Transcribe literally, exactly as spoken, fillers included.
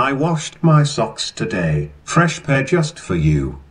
I washed my socks today, fresh pair just for you.